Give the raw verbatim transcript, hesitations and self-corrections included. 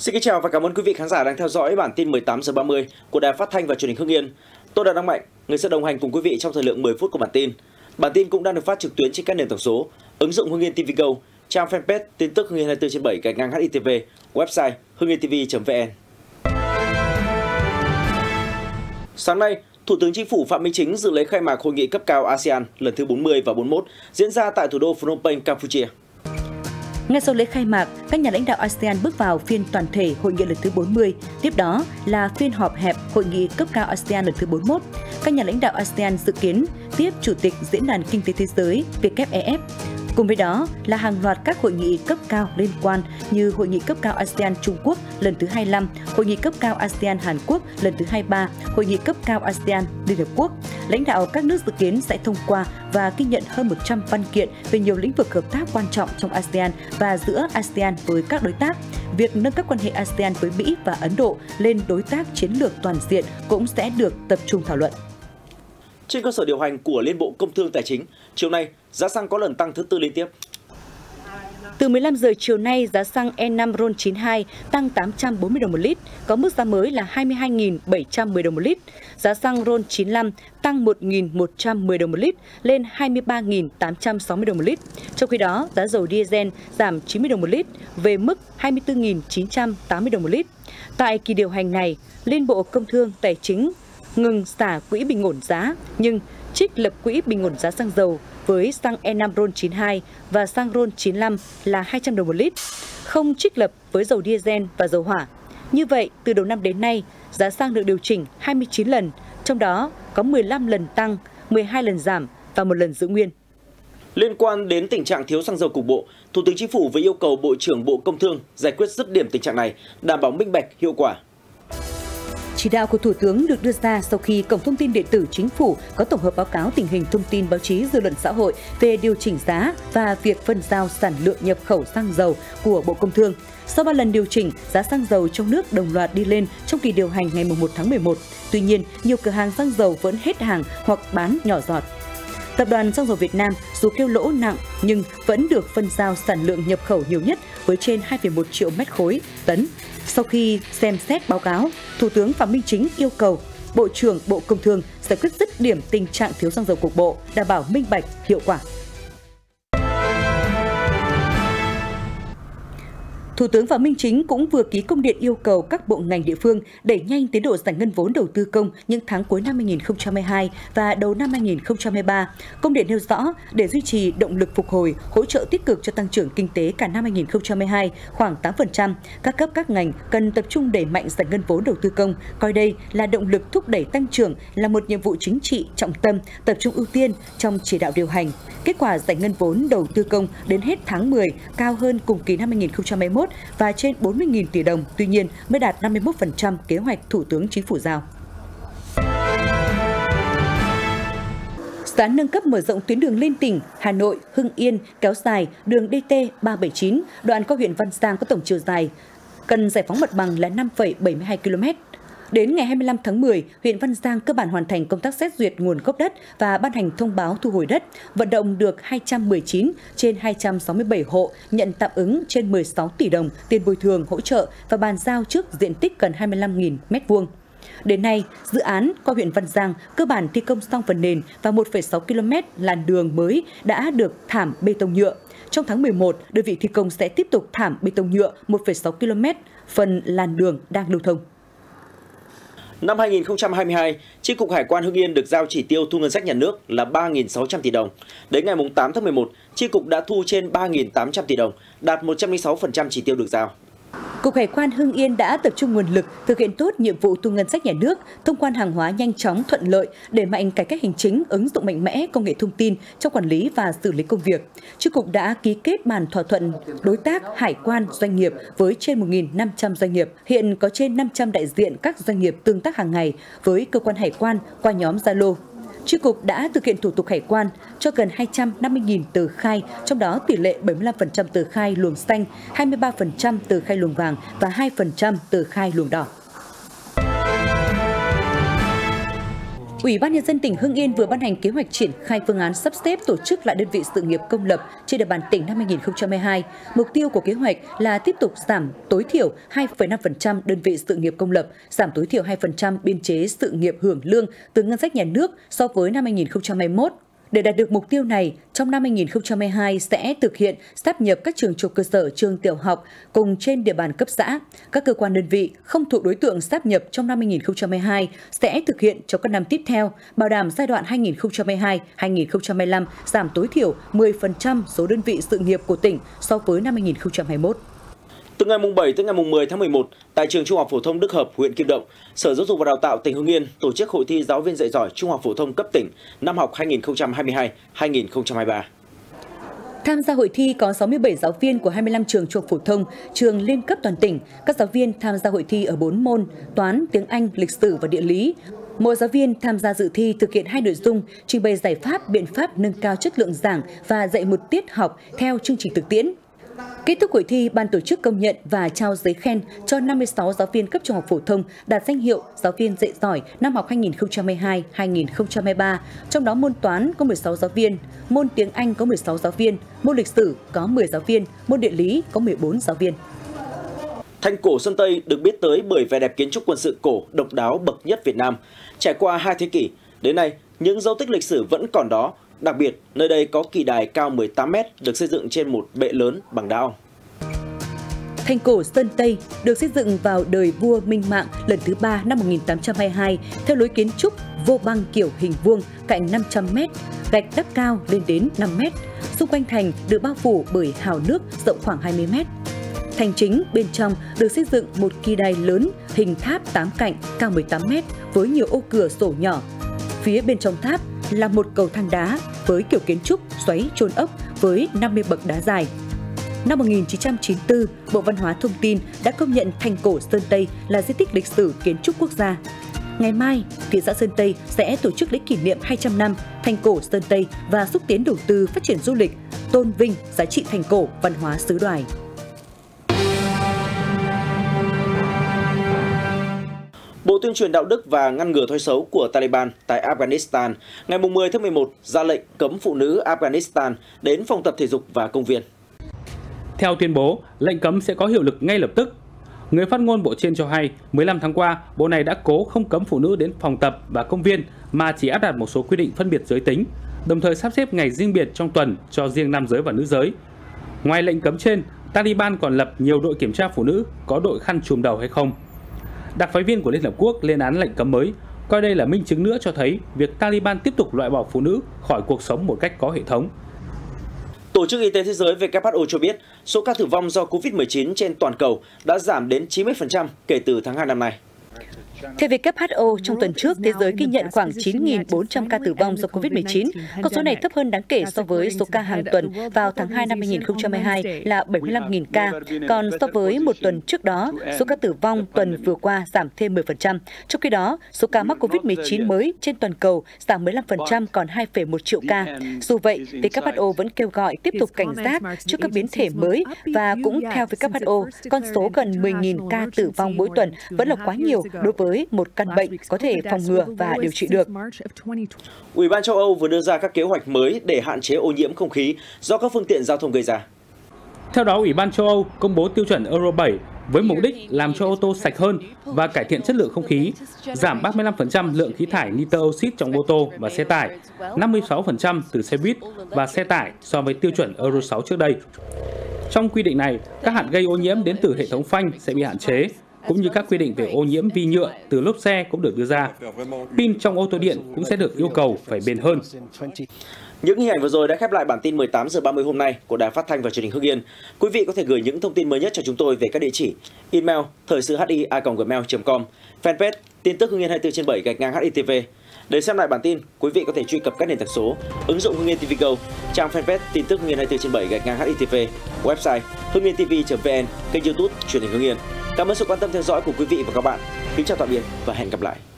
Xin kính chào và cảm ơn quý vị khán giả đang theo dõi bản tin mười tám giờ ba mươi của Đài Phát thanh và Truyền hình Hưng Yên. Tôi là Đăng Mạnh, người sẽ đồng hành cùng quý vị trong thời lượng mười phút của bản tin. Bản tin cũng đang được phát trực tuyến trên các nền tảng số, ứng dụng Hưng Yên ti vi Go, trang fanpage tin tức Hưng Yên hai mươi tư trên bảy gạch ngang hát i tê vê, website hưng yên t v chấm v n. Sáng nay, Thủ tướng Chính phủ Phạm Minh Chính dự lễ khai mạc hội nghị cấp cao a sê an lần thứ bốn mươi và bốn mươi mốt diễn ra tại thủ đô Phnom Penh, Campuchia. Ngay sau lễ khai mạc, các nhà lãnh đạo a sê an bước vào phiên toàn thể hội nghị lần thứ bốn mươi. Tiếp đó là phiên họp hẹp hội nghị cấp cao a sê an lần thứ bốn mươi mốt. Các nhà lãnh đạo a sê an dự kiến tiếp Chủ tịch Diễn đàn Kinh tế Thế giới W E F. Cùng với đó là hàng loạt các hội nghị cấp cao liên quan như Hội nghị cấp cao a sê an Trung Quốc lần thứ hai mươi lăm, Hội nghị cấp cao a sê an Hàn Quốc lần thứ hai mươi ba, Hội nghị cấp cao a sê an Liên Hợp Quốc. Lãnh đạo các nước dự kiến sẽ thông qua và ghi nhận hơn một trăm văn kiện về nhiều lĩnh vực hợp tác quan trọng trong a sê an và giữa a sê an với các đối tác. Việc nâng cấp quan hệ a sê an với Mỹ và Ấn Độ lên đối tác chiến lược toàn diện cũng sẽ được tập trung thảo luận. Trên cơ sở điều hành của Liên Bộ Công Thương Tài chính, chiều nay giá xăng có lần tăng thứ tư liên tiếp. Từ mười lăm giờ chiều nay, giá xăng E năm RON chín mươi hai tăng tám trăm bốn mươi đồng một lít, có mức giá mới là hai mươi hai nghìn bảy trăm mười đồng một lít. Giá xăng RON chín mươi lăm tăng một nghìn một trăm mười đồng một lít lên hai mươi ba nghìn tám trăm sáu mươi đồng một lít. Trong khi đó, giá dầu diesel giảm chín mươi đồng một lít về mức hai mươi tư nghìn chín trăm tám mươi đồng một lít. Tại kỳ điều hành này, Liên Bộ Công Thương Tài chính ngừng xả quỹ bình ổn giá nhưng trích lập quỹ bình ổn giá xăng dầu với xăng E năm RON chín mươi hai và xăng RON chín mươi lăm là hai trăm đồng một lít, không trích lập với dầu diesel và dầu hỏa. Như vậy, từ đầu năm đến nay, giá xăng được điều chỉnh hai mươi chín lần, trong đó có mười lăm lần tăng, mười hai lần giảm và một lần giữ nguyên. Liên quan đến tình trạng thiếu xăng dầu cục bộ, Thủ tướng Chính phủ vừa yêu cầu Bộ trưởng Bộ Công Thương giải quyết dứt điểm tình trạng này, đảm bảo minh bạch, hiệu quả. Chỉ đạo của Thủ tướng được đưa ra sau khi Cổng Thông tin Điện tử Chính phủ có tổng hợp báo cáo tình hình thông tin báo chí dư luận xã hội về điều chỉnh giá và việc phân giao sản lượng nhập khẩu xăng dầu của Bộ Công Thương. Sau ba lần điều chỉnh, giá xăng dầu trong nước đồng loạt đi lên trong kỳ điều hành ngày mùng một tháng mười một. Tuy nhiên, nhiều cửa hàng xăng dầu vẫn hết hàng hoặc bán nhỏ giọt. Tập đoàn Xăng dầu Việt Nam dù kêu lỗ nặng nhưng vẫn được phân giao sản lượng nhập khẩu nhiều nhất với trên hai phẩy một triệu mét khối tấn. Sau khi xem xét báo cáo, Thủ tướng Phạm Minh Chính yêu cầu Bộ trưởng Bộ Công Thương giải quyết dứt điểm tình trạng thiếu xăng dầu cục bộ, đảm bảo minh bạch, hiệu quả. Thủ tướng Phạm Minh Chính cũng vừa ký công điện yêu cầu các bộ ngành địa phương đẩy nhanh tiến độ giải ngân vốn đầu tư công những tháng cuối năm hai nghìn không trăm hai mươi hai và đầu năm hai nghìn không trăm hai mươi ba. Công điện nêu rõ để duy trì động lực phục hồi, hỗ trợ tích cực cho tăng trưởng kinh tế cả năm hai nghìn không trăm hai mươi hai khoảng tám phần trăm, các cấp các ngành cần tập trung đẩy mạnh giải ngân vốn đầu tư công, coi đây là động lực thúc đẩy tăng trưởng, là một nhiệm vụ chính trị trọng tâm, tập trung ưu tiên trong chỉ đạo điều hành. Kết quả giải ngân vốn đầu tư công đến hết tháng mười cao hơn cùng kỳ năm hai nghìn không trăm hai mươi mốt và trên bốn mươi nghìn tỷ đồng, tuy nhiên mới đạt năm mươi mốt phần trăm kế hoạch Thủ tướng Chính phủ giao. Dự án nâng cấp mở rộng tuyến đường lên tỉnh Hà Nội, Hưng Yên kéo dài đường D T ba bảy chín, đoạn qua huyện Văn Giang có tổng chiều dài cần giải phóng mặt bằng là năm phẩy bảy mươi hai ki lô mét. Đến ngày hai mươi lăm tháng mười, huyện Văn Giang cơ bản hoàn thành công tác xét duyệt nguồn gốc đất và ban hành thông báo thu hồi đất, vận động được hai trăm mười chín trên hai trăm sáu mươi bảy hộ nhận tạm ứng trên mười sáu tỷ đồng tiền bồi thường hỗ trợ và bàn giao trước diện tích gần hai mươi lăm nghìn mét vuông. Đến nay, dự án qua huyện Văn Giang cơ bản thi công xong phần nền và một phẩy sáu ki lô mét làn đường mới đã được thảm bê tông nhựa. Trong tháng mười một, đơn vị thi công sẽ tiếp tục thảm bê tông nhựa một phẩy sáu ki lô mét phần làn đường đang lưu thông. Năm hai nghìn không trăm hai mươi hai, Chi cục Hải quan Hưng Yên được giao chỉ tiêu thu ngân sách nhà nước là ba nghìn sáu trăm tỷ đồng. Đến ngày tám tháng mười một, Chi cục đã thu trên ba nghìn tám trăm tỷ đồng, đạt một trăm lẻ sáu phần trăm chỉ tiêu được giao. Cục Hải quan Hưng Yên đã tập trung nguồn lực thực hiện tốt nhiệm vụ thu ngân sách nhà nước, thông quan hàng hóa nhanh chóng, thuận lợi, đẩy mạnh cải cách hành chính, ứng dụng mạnh mẽ công nghệ thông tin trong quản lý và xử lý công việc. Chi cục đã ký kết bản thỏa thuận đối tác hải quan doanh nghiệp với trên một nghìn năm trăm doanh nghiệp. Hiện có trên năm trăm đại diện các doanh nghiệp tương tác hàng ngày với cơ quan hải quan qua nhóm Zalo. Chi cục đã thực hiện thủ tục hải quan cho gần hai trăm năm mươi nghìn tờ khai, trong đó tỷ lệ bảy mươi lăm phần trăm tờ khai luồng xanh, hai mươi ba phần trăm tờ khai luồng vàng và hai phần trăm tờ khai luồng đỏ. Ủy ban Nhân dân tỉnh Hưng Yên vừa ban hành kế hoạch triển khai phương án sắp xếp tổ chức lại đơn vị sự nghiệp công lập trên địa bàn tỉnh năm hai nghìn không trăm hai mươi hai. Mục tiêu của kế hoạch là tiếp tục giảm tối thiểu hai phẩy năm phần trăm đơn vị sự nghiệp công lập, giảm tối thiểu hai phần trăm biên chế sự nghiệp hưởng lương từ ngân sách nhà nước so với năm hai nghìn không trăm hai mươi mốt. Để đạt được mục tiêu này, trong năm hai nghìn không trăm hai mươi hai sẽ thực hiện sáp nhập các trường trung học cơ sở, trường tiểu học cùng trên địa bàn cấp xã. Các cơ quan đơn vị không thuộc đối tượng sáp nhập trong năm hai nghìn không trăm hai mươi hai sẽ thực hiện trong các năm tiếp theo, bảo đảm giai đoạn hai nghìn không trăm hai mươi hai đến hai nghìn không trăm hai mươi lăm giảm tối thiểu mười phần trăm số đơn vị sự nghiệp của tỉnh so với năm hai nghìn không trăm hai mươi mốt. Từ ngày bảy tới ngày mười tháng mười một, tại trường Trung học phổ thông Đức Hợp, huyện Kim Động, Sở Giáo dục và Đào tạo tỉnh Hưng Yên tổ chức hội thi giáo viên dạy giỏi Trung học phổ thông cấp tỉnh năm học hai nghìn không trăm hai mươi hai đến hai nghìn không trăm hai mươi ba. Tham gia hội thi có sáu mươi bảy giáo viên của hai mươi lăm trường trung học phổ thông, trường liên cấp toàn tỉnh. Các giáo viên tham gia hội thi ở bốn môn: toán, tiếng Anh, lịch sử và địa lý. Mỗi giáo viên tham gia dự thi thực hiện hai nội dung: trình bày giải pháp, biện pháp nâng cao chất lượng giảng và dạy một tiết học theo chương trình thực tiễn. Kết thúc hội thi, ban tổ chức công nhận và trao giấy khen cho năm mươi sáu giáo viên cấp trung học phổ thông đạt danh hiệu giáo viên dạy giỏi năm học hai nghìn không trăm hai mươi hai đến hai nghìn không trăm hai mươi ba. Trong đó môn toán có mười sáu giáo viên, môn tiếng Anh có mười sáu giáo viên, môn lịch sử có mười giáo viên, môn địa lý có mười bốn giáo viên. Thành cổ Sơn Tây được biết tới bởi vẻ đẹp kiến trúc quân sự cổ độc đáo bậc nhất Việt Nam. Trải qua hai thế kỷ, đến nay những dấu tích lịch sử vẫn còn đó. Đặc biệt, nơi đây có kỳ đài cao mười tám mét được xây dựng trên một bệ lớn bằng đao. Thành cổ Sơn Tây được xây dựng vào đời vua Minh Mạng lần thứ ba năm một nghìn tám trăm hai mươi hai theo lối kiến trúc vô băng kiểu hình vuông cạnh năm trăm mét, gạch đắp cao lên đến năm mét. Xung quanh thành được bao phủ bởi hào nước rộng khoảng hai mươi mét. Thành chính bên trong được xây dựng một kỳ đài lớn hình tháp tám cạnh cao mười tám mét với nhiều ô cửa sổ nhỏ. Phía bên trong tháp là một cầu thang đá với kiểu kiến trúc xoáy chôn ốc với năm mươi bậc đá dài. Năm một nghìn chín trăm chín mươi tư, Bộ Văn hóa Thông tin đã công nhận thành cổ Sơn Tây là di tích lịch sử kiến trúc quốc gia. Ngày mai, thị xã Sơn Tây sẽ tổ chức lễ kỷ niệm hai trăm năm thành cổ Sơn Tây và xúc tiến đầu tư phát triển du lịch, tôn vinh giá trị thành cổ văn hóa xứ Đoài. Bộ Tuyên truyền đạo đức và ngăn ngừa thói xấu của Taliban tại Afghanistan ngày mười tháng mười một ra lệnh cấm phụ nữ Afghanistan đến phòng tập thể dục và công viên. Theo tuyên bố, lệnh cấm sẽ có hiệu lực ngay lập tức. Người phát ngôn bộ trên cho hay, mười lăm tháng qua, bộ này đã cố không cấm phụ nữ đến phòng tập và công viên mà chỉ áp đặt một số quy định phân biệt giới tính, đồng thời sắp xếp ngày riêng biệt trong tuần cho riêng nam giới và nữ giới. Ngoài lệnh cấm trên, Taliban còn lập nhiều đội kiểm tra phụ nữ có đội khăn trùm đầu hay không. Đặc phái viên của Liên Hợp Quốc lên án lệnh cấm mới, coi đây là minh chứng nữa cho thấy việc Taliban tiếp tục loại bỏ phụ nữ khỏi cuộc sống một cách có hệ thống. Tổ chức Y tế Thế giới W H O cho biết số ca tử vong do Covid mười chín trên toàn cầu đã giảm đến chín mươi phần trăm kể từ tháng hai năm nay. Theo W H O, trong tuần trước, thế giới ghi nhận khoảng chín nghìn bốn trăm ca tử vong do Covid mười chín. Con số này thấp hơn đáng kể so với số ca hàng tuần vào tháng hai năm hai nghìn không trăm hai mươi hai là bảy mươi lăm nghìn ca. Còn so với một tuần trước đó, số ca tử vong tuần vừa qua giảm thêm mười phần trăm. Trong khi đó, số ca mắc Covid mười chín mới trên toàn cầu giảm mười lăm phần trăm còn hai phẩy một triệu ca. Dù vậy, W H O vẫn kêu gọi tiếp tục cảnh giác trước các biến thể mới và cũng theo W H O, con số gần mười nghìn ca tử vong mỗi tuần vẫn là quá nhiều đối với với một căn bệnh có thể phòng ngừa và điều trị được. Ủy ban châu Âu vừa đưa ra các kế hoạch mới để hạn chế ô nhiễm không khí do các phương tiện giao thông gây ra. Theo đó, Ủy ban châu Âu công bố tiêu chuẩn Euro bảy với mục đích làm cho ô tô sạch hơn và cải thiện chất lượng không khí, giảm ba mươi lăm phần trăm lượng khí thải nitơ oxide trong ô tô và xe tải, năm mươi sáu phần trăm từ xe buýt và xe tải so với tiêu chuẩn Euro sáu trước đây. Trong quy định này, các hạt gây ô nhiễm đến từ hệ thống phanh sẽ bị hạn chế, cũng như các quy định về ô nhiễm vi nhựa từ lốp xe cũng được đưa ra. Pin trong ô tô điện cũng sẽ được yêu cầu phải bền hơn. Những hình ảnh vừa rồi đã khép lại bản tin mười tám giờ ba mươi hôm nay của Đài Phát thanh và Truyền hình Hưng Yên. Quý vị có thể gửi những thông tin mới nhất cho chúng tôi về các địa chỉ email thời sự hi a còng gmail chấm com, fanpage tin tức Hưng Yên hai mươi bốn trên bảy gạch ngang hát i tê vê. Để xem lại bản tin, quý vị có thể truy cập các nền tảng số, ứng dụng Hưng Yên ti vi Go, trang fanpage tin tức Hưng Yên hai mươi bốn trên bảy gạch ngang hát i tê vê, website hưng yên ti vi chấm vn, kênh YouTube Truyền hình Hưng Yên. Cảm ơn sự quan tâm theo dõi của quý vị và các bạn. Kính chào tạm biệt và hẹn gặp lại.